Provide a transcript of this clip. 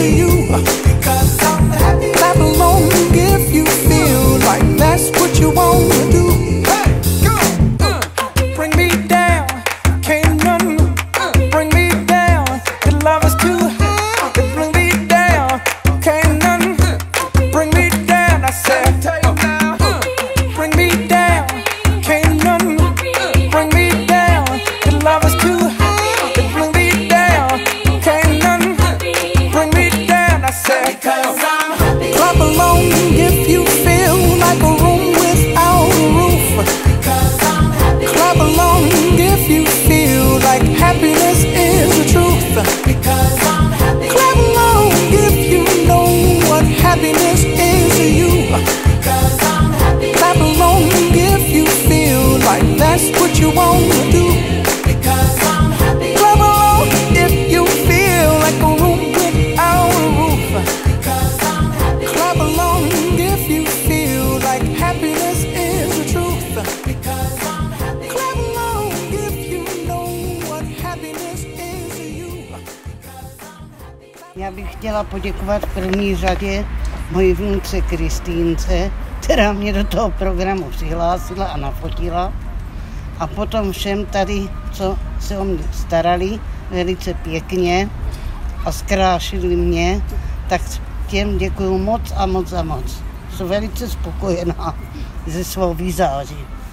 to you. Because I'm happy. Clap along if you feel like that's what you want to do. Hey, go! Bring me down, can't none bring me down. Your love is too high. Bring me down, can't none bring me down. I said, bring me down, can't none bring me down. Your love is too high. Bring me down, can't none bring me down. I said, clap along if you feel like a room without a roof. Clap along if you feel like happiness is the truth. Clap along if you know what happiness is to you. Clap along if you feel like that's what you want to do. Clap along if you feel like a room without a roof. Clap along if you feel like happiness is the truth. Clap along if you know what happiness is to you. Já bych chtěla poděkovat v první řadě mojí vnuce Kristýnce, která mě do toho programu přihlásila a nafotila. A potom všem tady, co se o mě starali velice pěkně a zkrášili mě, tak těm děkuju moc a moc a moc. Jsem velice spokojená se svou vizáží.